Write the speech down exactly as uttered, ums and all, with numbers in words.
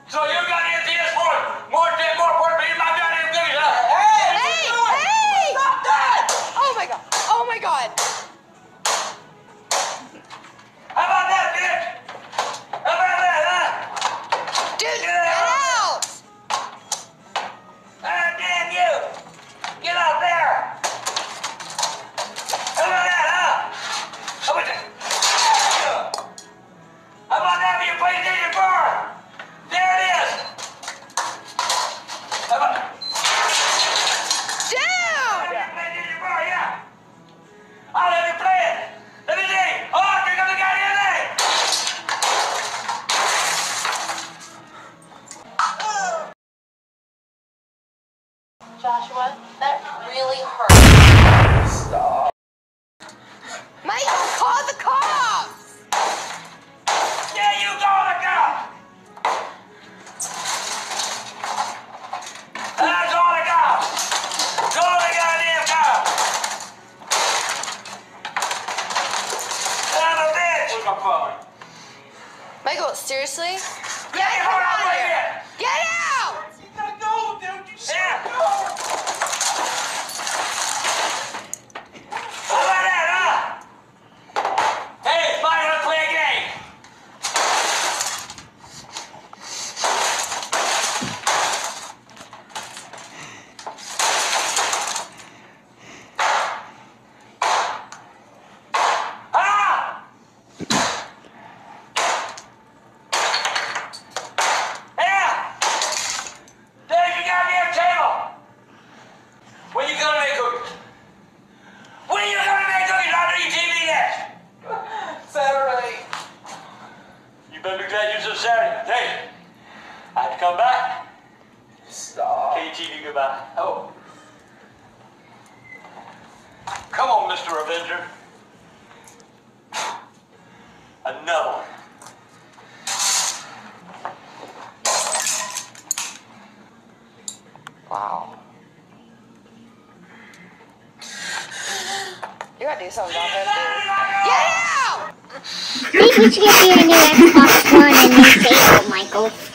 So you got empty this more, more, more important than my goddamn cookies, huh? Hey! Hey! Hey! Stop that! Oh my god! Oh my god! How about that, bitch? How about that, huh? Dude, Get get out! out! Ah, damn you! Get out there! How about that, huh? How about that? How about that for your PlayStation four? There it is! How about that? Dude! Your PlayStation four, yeah! I'll let you play it! Let me see! Oh, here comes the goddamn thing! Joshua, that really hurt. Stop. Michael, call the cops! Yeah, you call the cops! I call the cops! Call the goddamn cops! Son of a bitch! Where's my phone? Michael, seriously? Get your phone out of here! Get out! You gotta go, dude! You yeah. Go! How about that, huh? Hey, fine, let's play a game! Ah! Yeah! There's your goddamn table! When you gonna make cookies? When are you gonna make cookies after you T V next? Saturday. You better be glad you said Saturday. Hey, I have to come back. Stop. K T V goodbye. Oh. Come on, Mister Avenger. Another one. Wow. You gotta do something about that, dude. Get out! Please would you get your new Xbox One and new table, Michael?